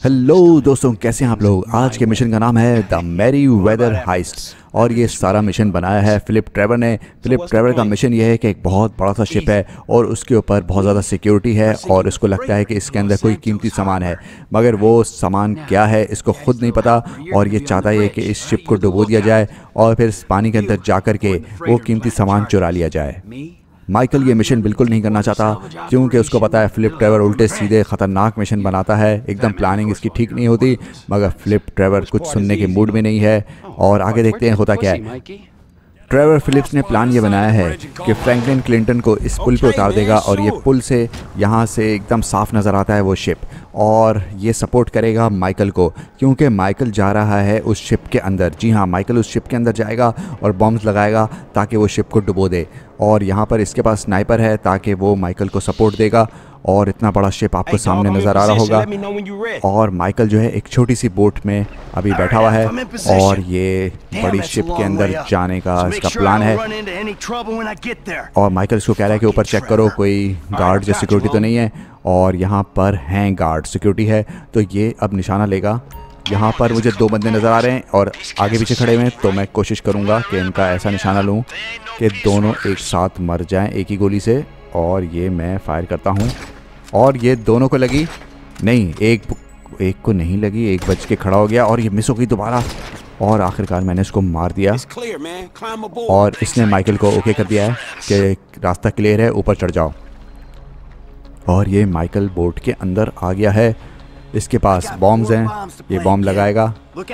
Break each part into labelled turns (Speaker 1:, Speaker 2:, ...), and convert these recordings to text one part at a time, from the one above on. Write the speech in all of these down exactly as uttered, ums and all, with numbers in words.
Speaker 1: Hello दोस्तों, कैसे हैं आप लोग। आज के मिशन का नाम है द मैरी वेदर हाइस्ट और ये सारा मिशन बनाया है फिलिप ट्रेवर ने। फिलिप ट्रेवर का मिशन ये है कि एक बहुत बड़ा सा शिप है और उसके ऊपर बहुत ज़्यादा सिक्योरिटी है और उसको लगता है कि इसके अंदर कोई कीमती सामान है, मगर वो सामान क्या है इसको खुद नहीं पता और ये चाहता है कि इस शिप को डुबो दिया जाए और फिर पानी के अंदर जा कर के वो कीमती सामान चुरा लिया जाए। माइकल ये मिशन बिल्कुल नहीं करना चाहता क्योंकि उसको पता है फिलिप ट्रेवर उल्टे सीधे ख़तरनाक मिशन बनाता है, एकदम प्लानिंग इसकी ठीक नहीं होती। मगर फिलिप ट्रेवर कुछ सुनने के मूड में नहीं है और आगे देखते हैं होता क्या है। ट्रेवर फिलिप्स ने प्लान ये बनाया है कि फ्रैंकलिन क्लिंटन को इस पुल पे उतार देगा और ये पुल से यहाँ से एकदम साफ नज़र आता है वो शिप, और ये सपोर्ट करेगा माइकल को क्योंकि माइकल जा रहा है उस शिप के अंदर। जी हाँ, माइकल उस शिप के अंदर जाएगा और बॉम्ब्स लगाएगा ताकि वो शिप को डुबो दे, और यहाँ पर इसके पास स्नाइपर है ताकि वो माइकल को सपोर्ट देगा। और इतना बड़ा शिप आपको सामने नज़र आ रहा होगा और माइकल जो है एक छोटी सी बोट में अभी बैठा हुआ है और ये बड़ी शिप के अंदर जाने का इसका प्लान है। और माइकल इसको कह रहा है कि ऊपर चेक करो कोई गार्ड या सिक्योरिटी तो नहीं है, और यहाँ पर हैं गार्ड, सिक्योरिटी है। तो ये अब निशाना लेगा। यहाँ पर मुझे दो बंदे नज़र आ रहे हैं और आगे पीछे खड़े हुए हैं, तो मैं कोशिश करूँगा कि इनका ऐसा निशाना लूँ कि दोनों एक साथ मर जाएं एक ही गोली से। और ये मैं फायर करता हूँ और ये दोनों को लगी नहीं, एक एक को नहीं लगी, एक बच के खड़ा हो गया और ये मिस हो गई दोबारा, और आखिरकार मैंने इसको मार दिया और इसने माइकल को ओके कर दिया है कि रास्ता क्लियर है, ऊपर चढ़ जाओ। और ये माइकल बोट के अंदर आ गया है, इसके पास बॉम्ब्स हैं, ये बॉम्ब लगाएगा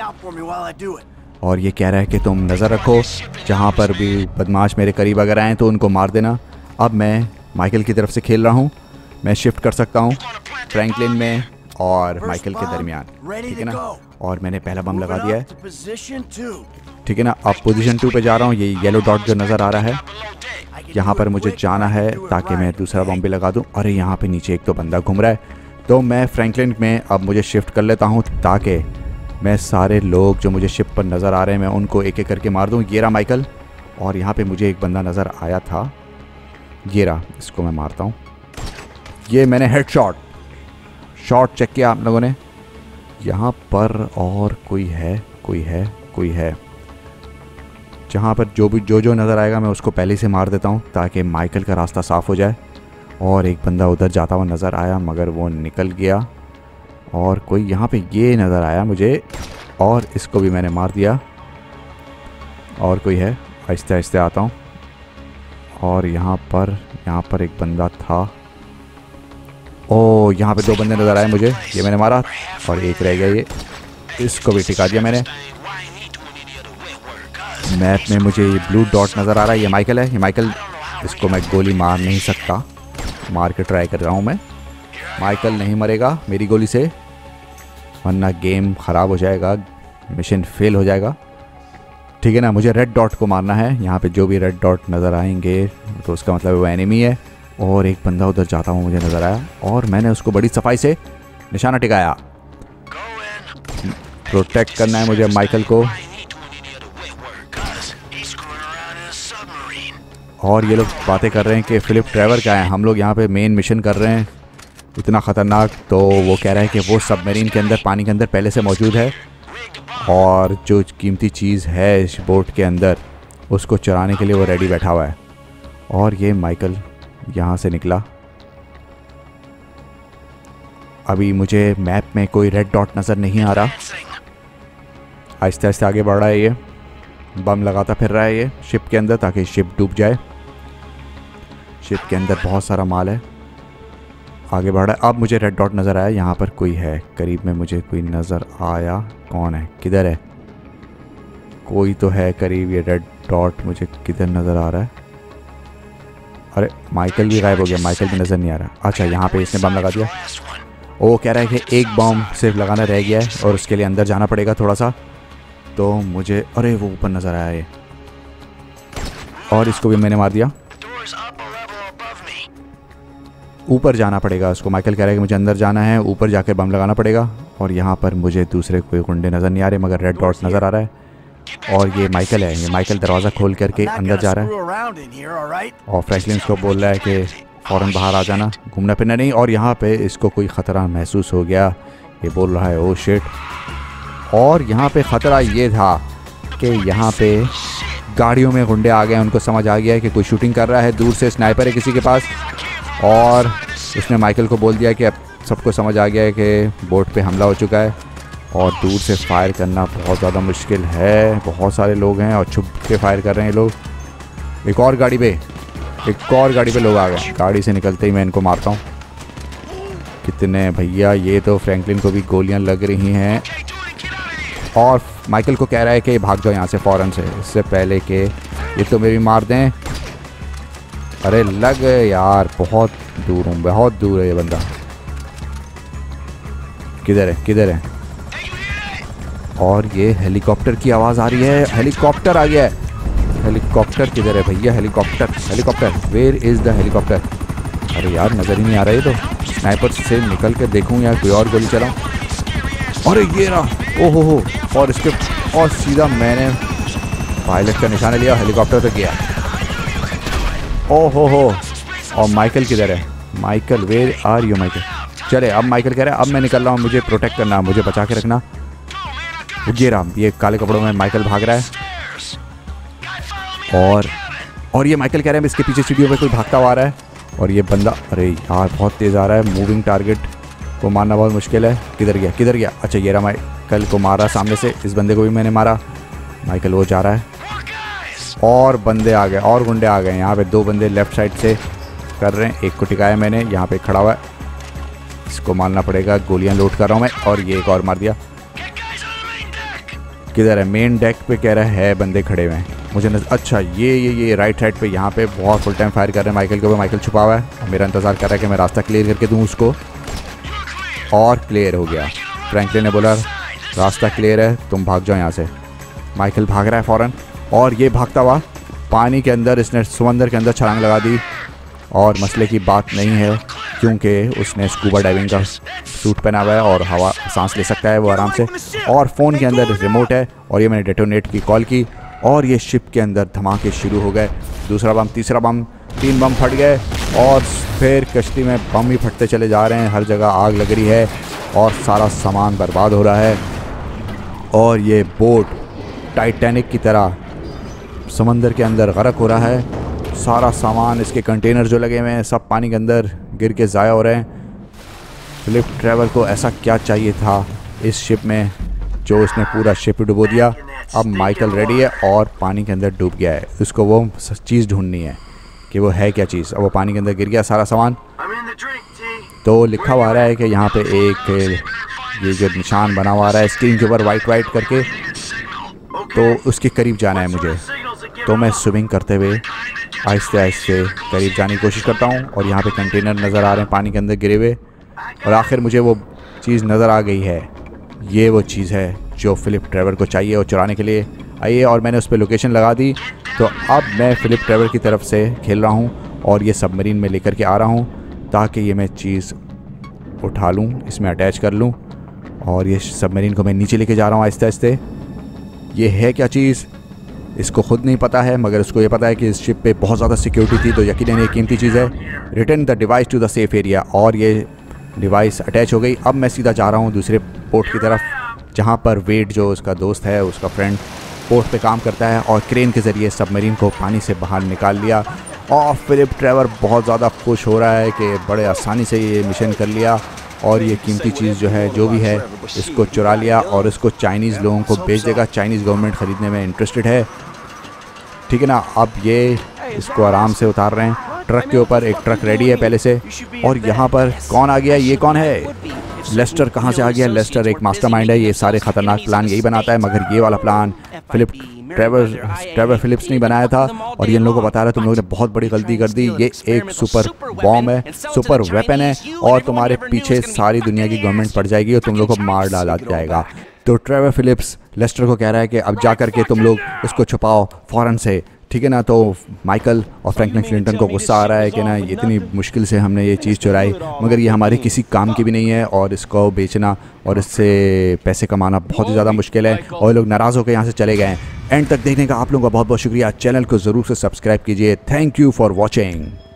Speaker 1: और ये कह रहा है कि तुम नज़र रखो, जहाँ पर भी बदमाश मेरे करीब अगर आएँ तो उनको मार देना। अब मैं माइकल की तरफ से खेल रहा हूँ, मैं शिफ्ट कर सकता हूँ फ्रैंकलिन में और माइकल के दरमियान, ठीक है ना। और मैंने पहला बम लगा दिया है, ठीक है ना। अब पोजीशन टू पे जा रहा हूँ। ये येलो डॉट जो नज़र आ रहा है, यहाँ पर मुझे जाना है ताकि मैं दूसरा बम भी लगा दूँ। अरे यहाँ पे नीचे एक तो बंदा घूम रहा है, तो मैं फ्रैंकलिन में अब मुझे शिफ्ट कर लेता हूँ ताकि मैं सारे लोग जो मुझे शिप पर नज़र आ रहे हैं मैं उनको एक एक करके मार दूँ। ये रहा माइकल, और यहाँ पे मुझे एक बंदा नज़र आया था, ये रहा, इसको मैं मारता हूँ। ये मैंने हेड शॉट शॉट चेक किया आप लोगों ने। यहाँ पर और कोई है कोई है कोई है जहाँ पर जो भी जो जो नज़र आएगा मैं उसको पहले से मार देता हूँ ताकि माइकल का रास्ता साफ़ हो जाए। और एक बंदा उधर जाता हुआ नज़र आया मगर वो निकल गया, और कोई यहाँ पे ये नज़र आया मुझे और इसको भी मैंने मार दिया। और कोई है, आहिस्ते आहिस्ते आता हूँ। और यहाँ पर यहाँ पर एक बंदा था, ओ यहाँ पे दो बंदे नज़र आए मुझे, ये मैंने मारा और एक रह गया, ये इसको भी टिका दिया मैंने। मैप में मुझे ये ब्लू डॉट नज़र आ रहा है, ये माइकल है, ये माइकल, इसको मैं गोली मार नहीं सकता, मार के ट्राई कर रहा हूँ मैं। माइकल नहीं मरेगा मेरी गोली से, वरना गेम ख़राब हो जाएगा, मिशन फेल हो जाएगा, ठीक है ना। मुझे रेड डॉट को मारना है, यहाँ पे जो भी रेड डॉट नज़र आएंगे तो उसका मतलब वो एनिमी है। और एक बंदा उधर जाता हुआ मुझे नज़र आया और मैंने उसको बड़ी सफाई से निशाना टिकाया। प्रोटेक्ट करना है मुझे माइकल को। और ये लोग बातें कर रहे हैं कि फिलिप ट्रेवर क्या है, हम लोग यहाँ पे मेन मिशन कर रहे हैं इतना ख़तरनाक। तो वो कह रहा है कि वो सबमरीन के अंदर, पानी के अंदर पहले से मौजूद है और जो कीमती चीज़ है इस बोट के अंदर उसको चुराने के लिए वो रेडी बैठा हुआ है। और ये माइकल यहाँ से निकला। अभी मुझे मैप में कोई रेड डॉट नज़र नहीं आ रहा, आहिस्ते आहिस्ते आगे बढ़ रहा है, ये बम लगाता फिर रहा है ये शिप के अंदर ताकि शिप डूब जाए। शिप के अंदर बहुत सारा माल है, आगे बढ़ रहा है। अब मुझे रेड डॉट नज़र आया, यहाँ पर कोई है करीब में, मुझे कोई नज़र आया, कौन है, किधर है, कोई तो है करीब। ये रेड डॉट मुझे किधर नज़र आ रहा है, अरे माइकल भी गायब हो गया, माइकल भी नज़र नहीं आ रहा। अच्छा यहाँ पे इसने बम लगा दिया, वो कह रहा है कि एक बम सिर्फ लगाना रह गया है और उसके लिए अंदर जाना पड़ेगा थोड़ा सा। तो मुझे, अरे वो ऊपर नज़र आया ये, और इसको भी मैंने मार दिया। ऊपर जाना पड़ेगा उसको, माइकल कह रहा है कि मुझे अंदर जाना है, ऊपर जाकर बम लगाना पड़ेगा। और यहाँ पर मुझे दूसरे कोई गुंडे नज़र नहीं आ रहे मगर रेड डॉट नज़र आ रहा है। और ये माइकल है, ये माइकल दरवाज़ा खोल करके अंदर जा रहा है और फ्रैंकलिन को बोल रहा है कि फ़ौरन बाहर आ जाना, घूमना फिरना नहीं। और यहाँ पे इसको कोई ख़तरा महसूस हो गया ये बोल रहा है ओ शिट। और यहाँ पे ख़तरा ये था कि यहाँ पे गाड़ियों में गुंडे आ गए, उनको समझ आ गया है कि कोई शूटिंग कर रहा है, दूर से स्नाइपर है किसी के पास। और उसने माइकल को बोल दिया कि अब सबको समझ आ गया है कि बोट पे हमला हो चुका है और दूर से फायर करना बहुत ज़्यादा मुश्किल है। बहुत सारे लोग हैं और छुप के फायर कर रहे हैं लोग। एक और गाड़ी पे एक और गाड़ी पे लोग आ गए। गाड़ी से निकलते ही मैं इनको मारता हूँ। कितने भैया, ये तो फ्रैंकलिन को भी गोलियाँ लग रही हैं। और माइकल को कह रहा है कि भाग जाओ यहाँ से फ़ौरन से, इससे पहले कि ये तो मेरी मार दें। अरे लग गए यार, बहुत दूर हूँ, बहुत दूर है ये बंदा। किधर है किधर है? और ये हेलीकॉप्टर की आवाज़ आ रही है। हेलीकॉप्टर आ गया है। हेलीकॉप्टर किधर है भैया? Helicopter helicopter where is the helicopter? अरे यार नज़र ही नहीं आ रहा है। तो स्नाइपर से निकल कर देखूँ या कोई और गोली चलाऊँ। अरे ये रहा, ओहो हो। और इसके और सीधा मैंने पायलट का निशाना लिया, हेलीकॉप्टर पे गया। ओहो हो। और माइकल किधर है? Michael where are you Michael? चले अब माइकल कह रहा है अब मैं निकल रहा हूँ, मुझे प्रोटेक्ट करना, मुझे बचा के रखना। ये रहा, ये काले कपड़ों में माइकल भाग रहा है। और और ये माइकल कह रहे हैं इसके पीछे सीढ़ियों पे कोई भागता हुआ आ रहा है। और ये बंदा, अरे यार बहुत तेज़ आ रहा है। मूविंग टारगेट को मारना बहुत मुश्किल है। किधर गया किधर गया? अच्छा ये रहा, माइकल को मारा सामने से। इस बंदे को भी मैंने मारा। माइकल वो जा रहा है। और बंदे आ गए और गुंडे आ गए। यहाँ पे दो बंदे लेफ़्ट साइड से कर रहे हैं। एक को टिकाया मैंने, यहाँ पे खड़ा हुआ है, इसको मारना पड़ेगा। गोलियाँ लोड कर रहा हूँ मैं। और ये एक और मार दिया। किधर है? मेन डेक पे कह रहा है बंदे खड़े हुए हैं मुझे नजर। अच्छा ये ये ये राइट साइड पे यहाँ पे बहुत फुल टाइम फायर कर रहे हैं माइकल के ऊपर। माइकल छुपा हुआ है और मेरा इंतज़ार कर रहा है कि मैं रास्ता क्लियर करके दूँ उसको। और क्लियर हो गया। फ्रैंकलिन ने बोला रास्ता क्लियर है, तुम भाग जाओ यहाँ से। माइकल भाग रहा है फ़ौरन। और ये भागता हुआ पानी के अंदर, इसने समंदर के अंदर छलांग लगा दी। और मसले की बात नहीं है क्योंकि उसने स्कूबा डाइविंग का सूट पहना हुआ है और हवा सांस ले सकता है वो आराम से। और फ़ोन के अंदर रिमोट है। और ये मैंने डेटोनेट की कॉल की और ये शिप के अंदर धमाके शुरू हो गए। दूसरा बम, तीसरा बम, तीन बम फट गए। और फिर कश्ती में बम ही फटते चले जा रहे हैं। हर जगह आग लग रही है और सारा सामान बर्बाद हो रहा है। और ये बोट टाइटैनिक की तरह समंदर के अंदर गर्क हो रहा है। सारा सामान, इसके कंटेनर जो लगे हुए हैं सब पानी के अंदर गिर के ज़ाया हो रहे हैं। फिलिप ट्रेवर को ऐसा क्या चाहिए था इस शिप में जो उसने पूरा शिप डुबो दिया। अब माइकल रेडी है और पानी के अंदर डूब गया है। उसको वो चीज़ ढूंढनी है कि वो है क्या चीज़। अब वो पानी के अंदर गिर गया सारा सामान। तो लिखा हुआ आ रहा है कि यहाँ पे एक ये जो निशान बना हुआ आ रहा है स्क्रीन के ऊपर वाइट वाइट करके, तो उसके करीब जाना है मुझे। तो मैं स्विमिंग करते हुए आहिस्ते आहिस्ते करीब जाने की कोशिश करता हूँ। और यहाँ पे कंटेनर नज़र आ रहे हैं पानी के अंदर गिरे हुए। और आखिर मुझे वो चीज़ नज़र आ गई है। ये वो चीज़ है जो फिलिप ट्रेवर को चाहिए और चुराने के लिए आइए। और मैंने उस पर लोकेशन लगा दी। तो अब मैं फिलिप ट्रेवर की तरफ से खेल रहा हूँ और ये सबमरीन में लेकर के आ रहा हूँ ताकि ये मैं चीज़ उठा लूँ, इसमें अटैच कर लूँ। और ये सबमरीन को मैं नीचे लेके जा रहा हूँ आहिस्ते आहिस्ते। ये है क्या चीज़ इसको खुद नहीं पता है, मगर उसको ये पता है कि इस शिप पे बहुत ज़्यादा सिक्योरिटी थी, तो यकीनन ये कीमती चीज़ है। Return the device to the safe area. और ये डिवाइस अटैच हो गई। अब मैं सीधा जा रहा हूँ दूसरे पोर्ट की तरफ जहाँ पर वेड जो उसका दोस्त है, उसका फ्रेंड पोर्ट पे काम करता है। और क्रेन के ज़रिए सबमरीन को पानी से बाहर निकाल लिया। और फिलिप ट्रेवर बहुत ज़्यादा खुश हो रहा है कि बड़े आसानी से ये मिशन कर लिया। और ये कीमती चीज़ जो है जो भी है इसको चुरा लिया और इसको चाइनीज़ लोगों को बेच देगा। चाइनीज़ गवर्नमेंट ख़रीदने में इंटरेस्टेड है, ठीक है ना। अब ये इसको आराम से उतार रहे हैं ट्रक के ऊपर। एक ट्रक रेडी है पहले से। और यहाँ पर कौन आ गया? ये कौन है? लेस्टर कहाँ से आ गया? लेस्टर एक मास्टरमाइंड है। ये सारे ख़तरनाक प्लान यही बनाता है, मगर ये वाला plan Philip Trevor Trevor Philips ने बनाया था। और ये इन लोगों को बता रहा है तुम लोगों ने बहुत बड़ी गलती कर दी। ये एक सुपर बॉम्ब है, सुपर वेपन है और तुम्हारे पीछे सारी दुनिया की गवर्नमेंट पड़ जाएगी और तुम लोग को मार डाला जाएगा। तो ट्रेवर फिलिप्स लेस्टर को कह रहा है कि अब जा कर के तुम लोग इसको छुपाओ फ़ौरन से, ठीक है ना। तो माइकल और फ्रैंकलिन क्लिंटन को गुस्सा आ रहा है कि ना इतनी मुश्किल से हमने ये चीज़ चुराई, मगर ये हमारे किसी काम की भी नहीं है और इसको बेचना और इससे पैसे कमाना बहुत ही ज़्यादा मुश्किल है। और लोग नाराज़ होकर यहाँ से चले गए हैं। एंड तक देखने का आप लोगों का बहुत बहुत शुक्रिया। चैनल को ज़रूर से सब्सक्राइब कीजिए। Thank you for watching.